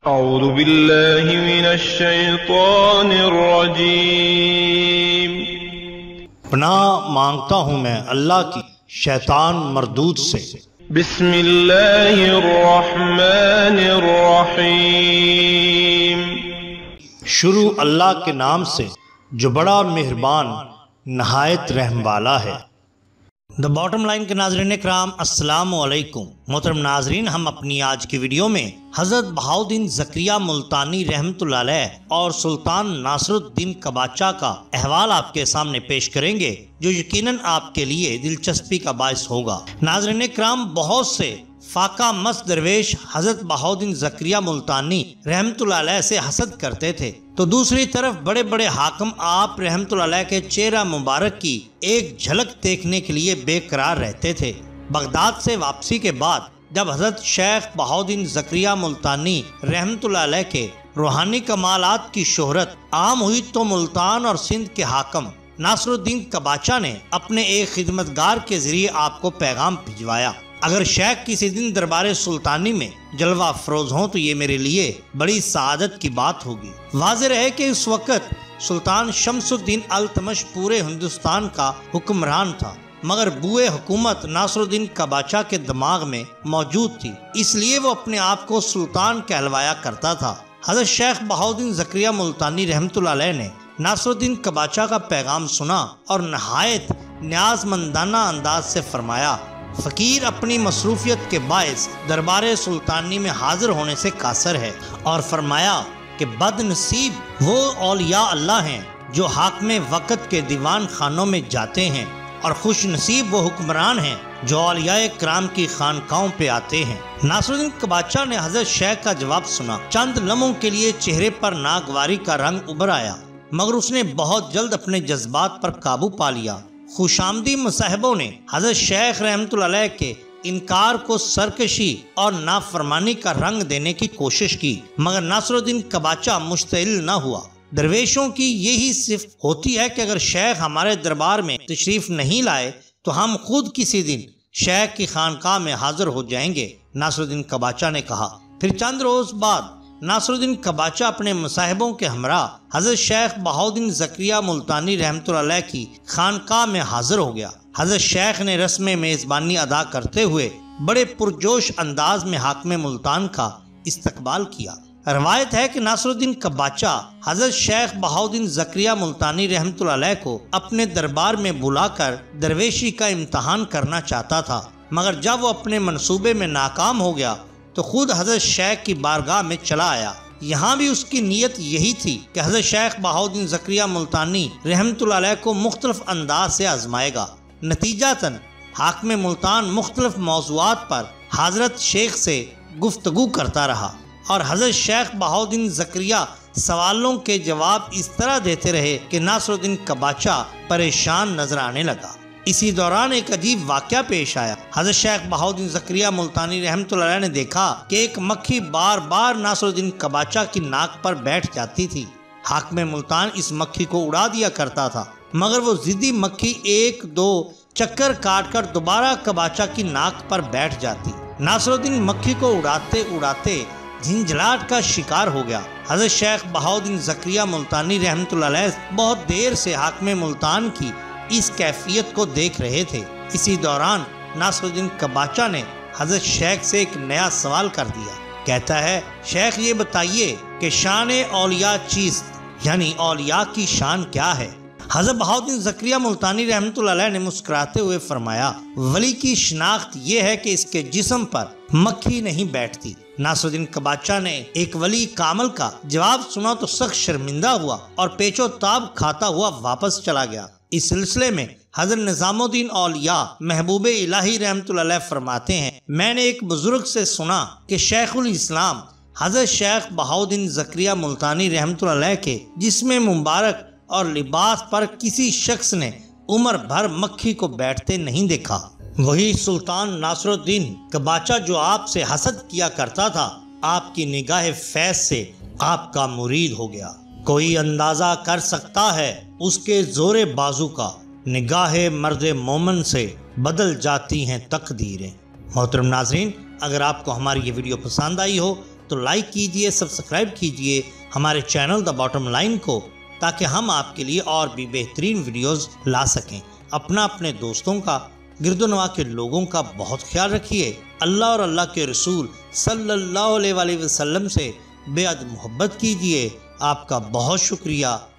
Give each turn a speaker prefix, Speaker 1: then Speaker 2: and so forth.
Speaker 1: اعوذ باللہ من الشیطان الرجیم۔
Speaker 2: پناہ مانگتا ہوں میں اللہ کی شیطان مردود سے۔
Speaker 1: بسم اللہ الرحمن الرحیم۔
Speaker 2: شروع اللہ کے نام سے جو بڑا مہربان نہایت رحم والا ہے۔ دا باٹم لائن کے ناظرین اکرام، السلام علیکم۔ محترم ناظرین، ہم اپنی آج کی ویڈیو میں حضرت بہاؤالدین زکریا ملتانی رحمۃ اللہ علیہ اور سلطان ناصر الدین قباچہ کا احوال آپ کے سامنے پیش کریں گے، جو یقیناً آپ کے لیے دلچسپی کا باعث ہوگا۔ ناظرین اکرام، بہت سے فاقہ مست درویش حضرت بہاؤالدین زکریا ملتانی رحمۃ اللہ علیہ سے حسد کرتے تھے، تو دوسری طرف بڑے بڑے حاکم آپ رحمۃ اللہ علیہ کے چہرہ مبارک کی ایک جھلک دیکھنے کے لیے بے قرار رہتے تھے۔ بغداد سے واپسی کے بعد جب حضرت شیخ بہاؤالدین زکریا ملتانی رحمۃ اللہ علیہ کے روحانی کمالات کی شہرت عام ہوئی تو ملتان اور سندھ کے حاکم ناصر الدین قباچہ نے اپنے ایک خدمتگار کے ذریعے آپ کو پیغام بھجوایا، اگر شیخ کسی دن دربار سلطانی میں جلوہ افروز ہوں تو یہ میرے لیے بڑی سعادت کی بات ہوگی۔ واضح ہے کہ اس وقت سلطان شمس الدین التمش پورے ہندوستان کا حکمران تھا، مگر بوئے حکومت ناصر الدین قباچہ کے دماغ میں موجود تھی، اس لیے وہ اپنے آپ کو سلطان کہلوایا کرتا تھا۔ حضرت شیخ بہاؤالدین زکریا ملتانی رحمۃ اللہ علیہ نے ناصر الدین قباچہ کا پیغام سنا اور نہایت نیاز مندانہ انداز سے فرمایا، فقیر اپنی مصروفیت کے باعث دربار سلطانی میں حاضر ہونے سے قاصر ہے، اور فرمایا کہ بد نصیب وہ اولیاء اللہ ہیں جو حاکم وقت کے دیوان خانوں میں جاتے ہیں، اور خوش نصیب وہ حکمران ہیں جو اولیاء کرام کی خانقاہوں پہ آتے ہیں۔ ناصر الدین قباچہ نے حضرت شیخ کا جواب سنا، چند لمحوں کے لیے چہرے پر ناگواری کا رنگ ابھر آیا، مگر اس نے بہت جلد اپنے جذبات پر قابو پا لیا۔ خوش آمدی مصاحبوں نے حضرت شیخ رحمۃ اللہ علیہ کے انکار کو سرکشی اور نافرمانی کا رنگ دینے کی کوشش کی، مگر ناصر الدین قباچہ مشتعل نہ ہوا۔ درویشوں کی یہی صفت ہوتی ہے کہ اگر شیخ ہمارے دربار میں تشریف نہیں لائے تو ہم خود کسی دن شیخ کی خانقاہ میں حاضر ہو جائیں گے، ناصر الدین قباچہ نے کہا۔ پھر چند روز بعد ناصر الدین قباچہ اپنے مصاحبوں کے ہمراہ حضرت شیخ بہاؤالدین زکریا ملتانی رحمۃ اللہ علیہ کی خانقاہ میں حاضر ہو گیا۔ حضرت شیخ نے رسم میزبانی ادا کرتے ہوئے بڑے پرجوش انداز میں حاکم ملتان کا استقبال کیا۔ روایت ہے کہ ناصر الدین قباچہ حضرت شیخ بہاؤالدین زکریا ملتانی رحمۃ اللہ علیہ کو اپنے دربار میں بلا کر درویشی کا امتحان کرنا چاہتا تھا، مگر جب وہ اپنے منصوبے میں ناکام ہو گیا تو خود حضرت شیخ کی بارگاہ میں چلا آیا۔ یہاں بھی اس کی نیت یہی تھی کہ حضرت شیخ بہاؤالدین زکریا ملتانی رحمۃ اللہ علیہ کو مختلف انداز سے آزمائے گا۔ نتیجتاً حاکم ملتان مختلف موضوعات پر حضرت شیخ سے گفتگو کرتا رہا، اور حضرت شیخ بہاؤالدین زکریا سوالوں کے جواب اس طرح دیتے رہے کہ ناصر الدین قباچہ پریشان نظر آنے لگا۔ اسی دوران ایک عجیب واقعہ پیش آیا۔ حضرت شیخ بہاؤالدین زکریا ملتانی رحمۃ اللہ علیہ نے دیکھا کہ ایک مکھی بار بار ناصر الدین قباچہ کی ناک پر بیٹھ جاتی تھی۔ حاکم ملتان اس مکھی کو اڑا دیا کرتا تھا، مگر وہ ضدی مکھی ایک دو چکر کاٹ کر دوبارہ قباچہ کی ناک پر بیٹھ جاتی۔ ناصر الدین مکھی کو اڑاتے اڑاتے جھنجھلاہٹ کا شکار ہو گیا۔ حضرت شیخ بہاؤالدین زکریا ملتانی رحمۃ اللہ علیہ بہت دیر سے حاکم ملتان کی اس کیفیت کو دیکھ رہے تھے۔ اسی دوران ناصر الدین قباچہ نے حضرت شیخ سے ایک نیا سوال کر دیا۔ کہتا ہے، شیخ یہ بتائیے کہ شان اولیاء چیست، یعنی اولیاء کی شان کیا ہے؟ حضرت بہاؤالدین زکریا ملتانی رحمۃ اللہ علیہ نے مسکراتے ہوئے فرمایا، ولی کی شناخت یہ ہے کہ اس کے جسم پر مکھی نہیں بیٹھتی۔ ناصر الدین قباچہ نے ایک ولی کامل کا جواب سنا تو سخت شرمندہ ہوا اور پیچ و تاب کھاتا ہوا واپس چلا گیا۔ اس سلسلے میں حضرت نظام الدین اولیاء محبوب الہی رحمۃ اللہ علیہ فرماتے ہیں، میں نے ایک بزرگ سے سنا کہ شیخ الاسلام حضرت شیخ بہاؤالدین زکریا ملتانی رحمۃ اللہ علیہ کے جسم مبارک اور لباس پر کسی شخص نے عمر بھر مکھی کو بیٹھتے نہیں دیکھا۔ وہی سلطان ناصر الدین قباچہ جو آپ سے حسد کیا کرتا تھا، آپ کی نگاہ فیض سے آپ کا مرید ہو گیا۔ کوئی اندازہ کر سکتا ہے اس کے زور بازو کا، نگاہ مرد مومن سے بدل جاتی ہیں تقدیریں۔ محترم ناظرین، اگر آپ کو ہماری یہ ویڈیو پسند آئی ہو تو لائک کیجئے، سبسکرائب کیجئے ہمارے چینل دا باٹم لائن کو، تاکہ ہم آپ کے لیے اور بھی بہترین ویڈیوز لا سکیں۔ اپنے دوستوں کا، گرد و نواح کے لوگوں کا بہت خیال رکھیے۔ اللہ اور اللہ کے رسول صلی اللہ علیہ وسلم سے بے حد محبت کیجئے۔ آپ کا بہت شکریہ۔